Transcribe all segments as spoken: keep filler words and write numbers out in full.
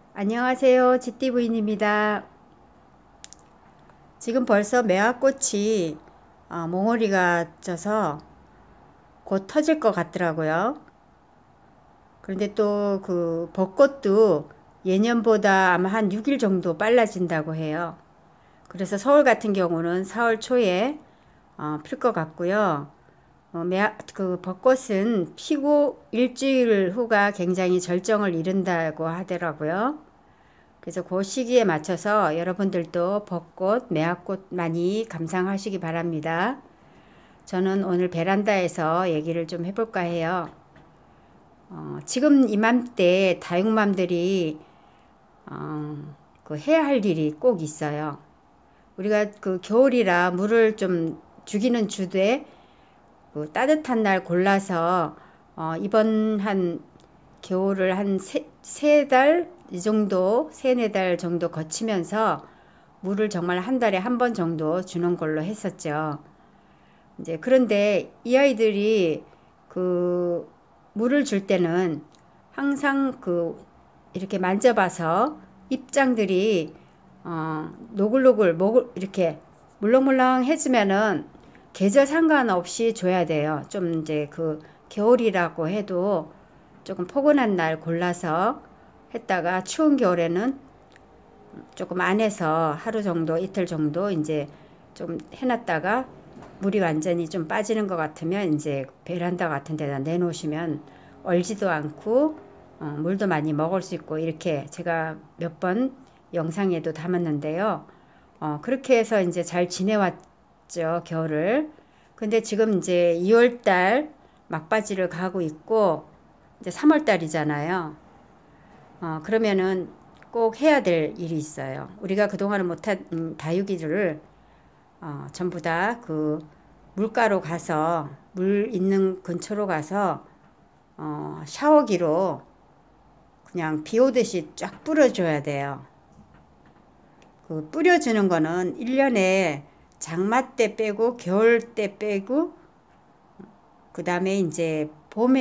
안녕하세요. 지티 부인입니다. 지금 벌써 매화꽃이 어, 몽우리가 져서 곧 터질 것 같더라고요. 그런데 또 그 벚꽃도 예년보다 아마 한 육 일 정도 빨라진다고 해요. 그래서 서울 같은 경우는 사월 초에 어, 필 것 같고요. 어, 매화, 그 벚꽃은 피고 일주일 후가 굉장히 절정을 이룬다고 하더라고요. 그래서 그 시기에 맞춰서 여러분들도 벚꽃, 매화꽃 많이 감상하시기 바랍니다. 저는 오늘 베란다에서 얘기를 좀 해볼까 해요. 어, 지금 이맘때 다육맘들이 어, 그 해야 할 일이 꼭 있어요. 우리가 그 겨울이라 물을 좀 주기는 주되 그 따뜻한 날 골라서 어, 이번 한 겨울을 한 세 달 이 정도, 세네 달 정도 거치면서 물을 정말 한 달에 한 번 정도 주는 걸로 했었죠. 이제 그런데 이 아이들이 그 물을 줄 때는 항상 그 이렇게 만져봐서 입장들이 어 노글노글 목을 이렇게 물렁물렁 해주면은 계절 상관없이 줘야 돼요. 좀 이제 그 겨울이라고 해도 조금 포근한 날 골라서 했다가 추운 겨울에는 조금 안에서 하루 정도 이틀 정도 이제 좀 해놨다가 물이 완전히 좀 빠지는 것 같으면 이제 베란다 같은 데다 내놓으시면 얼지도 않고 어, 물도 많이 먹을 수 있고 이렇게 제가 몇 번 영상에도 담았는데요. 어, 그렇게 해서 이제 잘 지내왔죠, 겨울을. 근데 지금 이제 이월 달 막바지를 가고 있고 이제 삼월 달이잖아요. 어, 그러면은 꼭 해야 될 일이 있어요. 우리가 그동안은 못한 음, 다육이들을 어, 전부 다 그 물가로 가서 물 있는 근처로 가서 어, 샤워기로 그냥 비 오듯이 쫙 뿌려줘야 돼요. 그 뿌려주는 거는 일 년에 장마 때 빼고 겨울 때 빼고 그 다음에 이제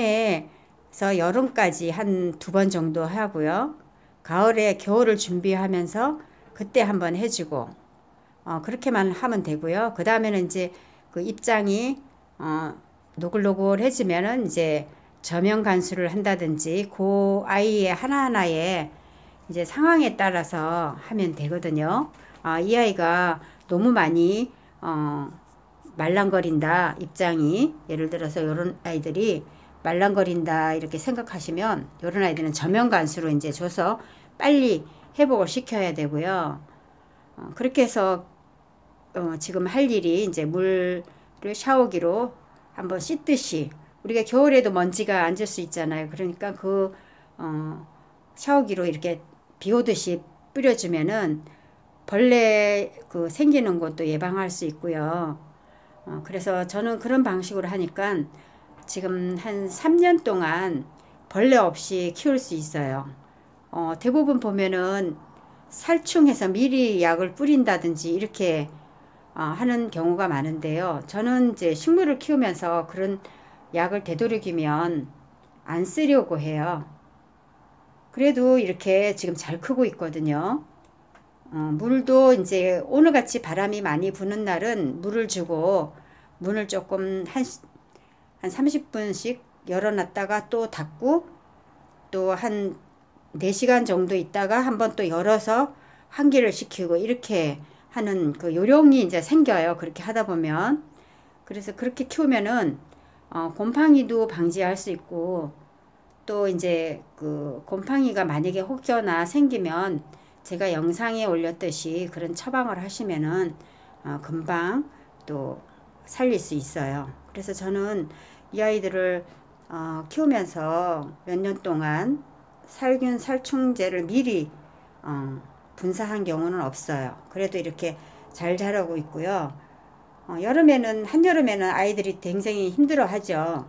봄에서 여름까지 한 두 번 정도 하고요. 가을에 겨울을 준비하면서 그때 한번 해주고 어, 그렇게만 하면 되고요. 그 다음에는 이제 그 입장이 어, 노글노글해지면은 이제 저면 간수를 한다든지 그 아이의 하나하나의 이제 상황에 따라서 하면 되거든요. 아, 이 아이가 너무 많이 어, 말랑거린다 입장이 예를 들어서 이런 아이들이 말랑거린다 이렇게 생각하시면 이런 아이들은 저면 간수로 이제 줘서 빨리 회복을 시켜야 되고요. 어, 그렇게 해서 어, 지금 할 일이 이제 물을 샤워기로 한번 씻듯이 우리가 겨울에도 먼지가 앉을 수 있잖아요. 그러니까 그 어, 샤워기로 이렇게 비 오듯이 뿌려주면은 벌레 그 생기는 것도 예방할 수 있고요. 어, 그래서 저는 그런 방식으로 하니까 지금 한 삼 년 동안 벌레 없이 키울 수 있어요. 어, 대부분 보면은 살충해서 미리 약을 뿌린다든지 이렇게 어, 하는 경우가 많은데요. 저는 이제 식물을 키우면서 그런 약을 되도록이면 안 쓰려고 해요. 그래도 이렇게 지금 잘 크고 있거든요. 어, 물도 이제 오늘같이 바람이 많이 부는 날은 물을 주고 문을 조금 한, 한 삼십 분씩 열어놨다가 또 닫고 또 한 네 시간 정도 있다가 한번 또 열어서 환기를 시키고 이렇게 하는 그 요령이 이제 생겨요. 그렇게 하다 보면. 그래서 그렇게 키우면은 어, 곰팡이도 방지할 수 있고 또 이제 그 곰팡이가 만약에 혹여나 생기면 제가 영상에 올렸듯이 그런 처방을 하시면은 어, 금방 또 살릴 수 있어요. 그래서 저는 이 아이들을 어, 키우면서 몇 년 동안 살균 살충제를 미리 어, 분사한 경우는 없어요. 그래도 이렇게 잘 자라고 있고요. 어, 여름에는 한여름에는 아이들이 굉장히 힘들어하죠.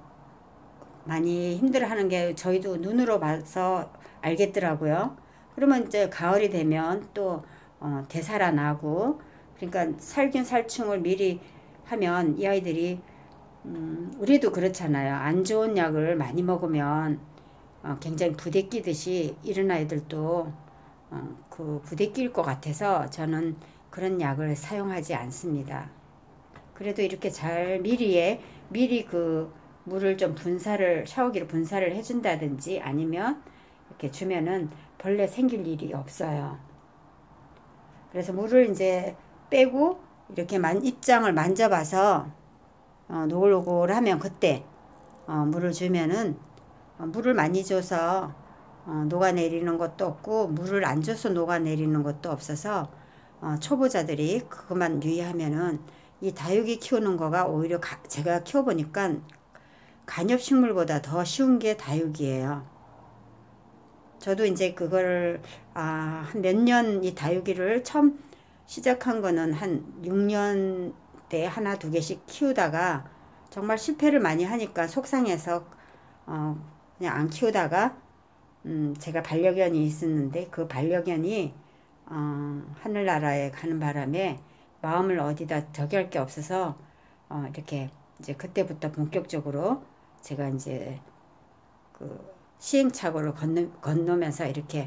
많이 힘들어하는 게 저희도 눈으로 봐서 알겠더라고요. 그러면 이제 가을이 되면 또 어, 되살아나고 그러니까 살균 살충을 미리 하면 이 아이들이 음, 우리도 그렇잖아요. 안 좋은 약을 많이 먹으면 어, 굉장히 부대끼듯이 이런 아이들도 어, 그 부대낄 것 같아서 저는 그런 약을 사용하지 않습니다. 그래도 이렇게 잘 미리에 미리 그 물을 좀 분사를 샤워기로 분사를 해준다든지 아니면 이렇게 주면은 벌레 생길 일이 없어요. 그래서 물을 이제 빼고 이렇게 만 입장을 만져봐서 어, 노골노골하면 그때 어, 물을 주면은 어, 물을 많이 줘서 어, 녹아내리는 것도 없고 물을 안 줘서 녹아내리는 것도 없어서 어, 초보자들이 그것만 유의하면은 이 다육이 키우는 거가 오히려 가, 제가 키워보니까 관엽식물보다 더 쉬운 게 다육이에요. 저도 이제 그걸 아, 몇 년 이 다육이를 처음 시작한 거는 한 육 년 때 하나 두 개씩 키우다가 정말 실패를 많이 하니까 속상해서 어, 그냥 안 키우다가 음, 제가 반려견이 있었는데 그 반려견이 어, 하늘나라에 가는 바람에 마음을 어디다 저기 할 게 없어서 어, 이렇게 이제 그때부터 본격적으로 제가 이제 그 시행착오를 건너, 건너면서 이렇게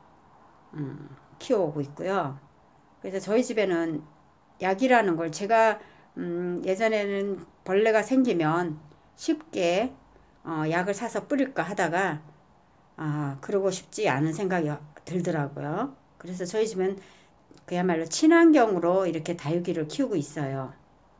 음, 키워오고 있고요. 그래서 저희 집에는 약이라는 걸 제가 음, 예전에는 벌레가 생기면 쉽게 어, 약을 사서 뿌릴까 하다가 아, 그러고 싶지 않은 생각이 들더라고요. 그래서 저희 집은 그야말로 친환경으로 이렇게 다육이를 키우고 있어요.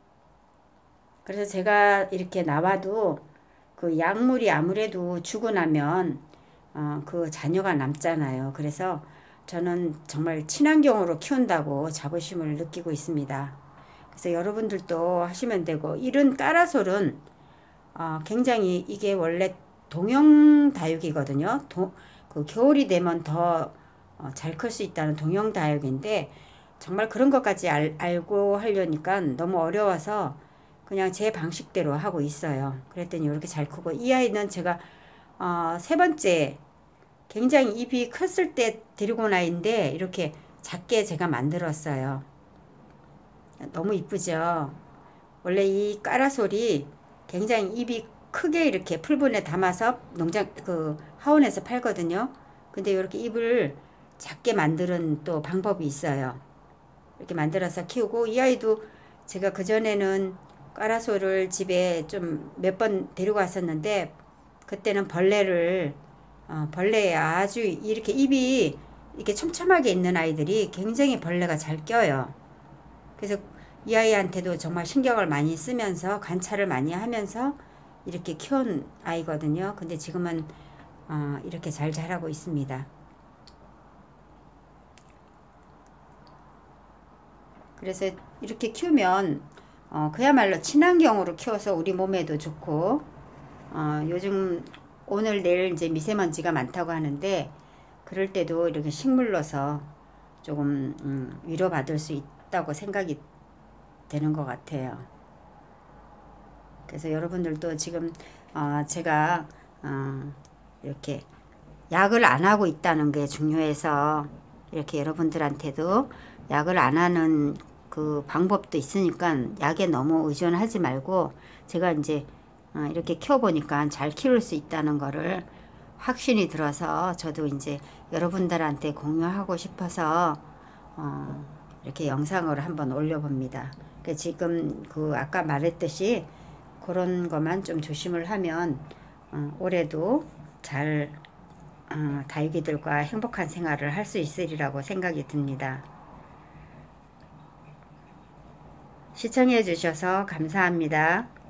그래서 제가 이렇게 나와도 그 약물이 아무래도 주고 나면 어, 그 자녀가 남잖아요. 그래서 저는 정말 친환경으로 키운다고 자부심을 느끼고 있습니다. 그래서 여러분들도 하시면 되고 이런 까라솔은 어, 굉장히 이게 원래 동형 다육이거든요. 도, 그 겨울이 되면 더 잘 클 수 있다는 동형 다육인데 정말 그런 것까지 알, 알고 하려니까 너무 어려워서 그냥 제 방식대로 하고 있어요. 그랬더니 이렇게 잘 크고 이 아이는 제가 어, 세 번째 굉장히 입이 컸을 때 데리고 온 아이인데 이렇게 작게 제가 만들었어요. 너무 이쁘죠. 원래 이 까라솔이 굉장히 입이 크게 이렇게 풀분에 담아서 농장 그 하원에서 팔거든요. 근데 이렇게 입을 작게 만드는 또 방법이 있어요. 이렇게 만들어서 키우고 이 아이도 제가 그전에는 까라솔을 집에 좀 몇 번 데리고 왔었는데 그때는 벌레를 어, 벌레에 아주 이렇게 입이 이렇게 촘촘하게 있는 아이들이 굉장히 벌레가 잘 껴요. 그래서 이 아이한테도 정말 신경을 많이 쓰면서 관찰을 많이 하면서 이렇게 키운 아이거든요. 근데 지금은 어, 이렇게 잘 자라고 있습니다. 그래서 이렇게 키우면 어, 그야말로 친환경으로 키워서 우리 몸에도 좋고 어, 요즘 오늘 내일 이제 미세먼지가 많다고 하는데 그럴 때도 이렇게 식물로서 조금 음, 위로받을 수 있다고 생각이 되는 것 같아요. 그래서 여러분들도 지금 어, 제가 어, 이렇게 약을 안 하고 있다는 게 중요해서 이렇게 여러분들한테도 약을 안 하는 그 방법도 있으니까 약에 너무 의존하지 말고 제가 이제 어, 이렇게 키워보니까 잘 키울 수 있다는 거를 확신이 들어서 저도 이제 여러분들한테 공유하고 싶어서 어, 이렇게 영상을 한번 올려봅니다. 그 지금 그 아까 말했듯이 그런 것만 좀 조심을 하면 어, 올해도 잘 어, 다육이들과 행복한 생활을 할 수 있으리라고 생각이 듭니다. 시청해 주셔서 감사합니다.